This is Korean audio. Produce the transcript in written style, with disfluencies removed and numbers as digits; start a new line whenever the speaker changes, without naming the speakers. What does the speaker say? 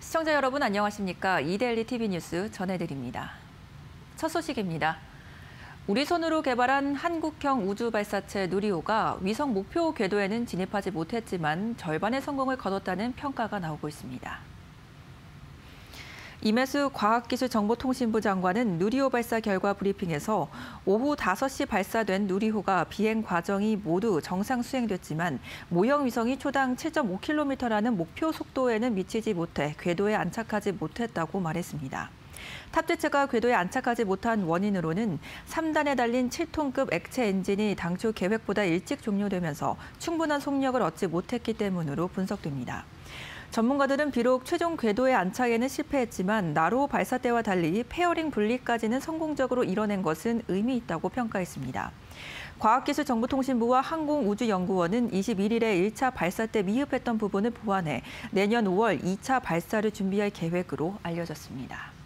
시청자 여러분 안녕하십니까? 이데일리 TV 뉴스 전해드립니다. 첫 소식입니다. 우리 손으로 개발한 한국형 우주 발사체 누리호가 위성 목표 궤도에는 진입하지 못했지만 절반의 성공을 거뒀다는 평가가 나오고 있습니다. 임혜수 과학기술정보통신부 장관은 누리호 발사 결과 브리핑에서 오후 5시 발사된 누리호가 비행 과정이 모두 정상 수행됐지만 모형 위성이 초당 7.5km라는 목표 속도에는 미치지 못해 궤도에 안착하지 못했다고 말했습니다. 탑재체가 궤도에 안착하지 못한 원인으로는 3단에 달린 7톤급 액체 엔진이 당초 계획보다 일찍 종료되면서 충분한 속력을 얻지 못했기 때문으로 분석됩니다. 전문가들은 비록 최종 궤도의 안착에는 실패했지만 나로 발사 때와 달리 페어링 분리까지는 성공적으로 이뤄낸 것은 의미 있다고 평가했습니다. 과학기술정보통신부와 항공우주연구원은 21일에 1차 발사 때 미흡했던 부분을 보완해 내년 5월 2차 발사를 준비할 계획으로 알려졌습니다.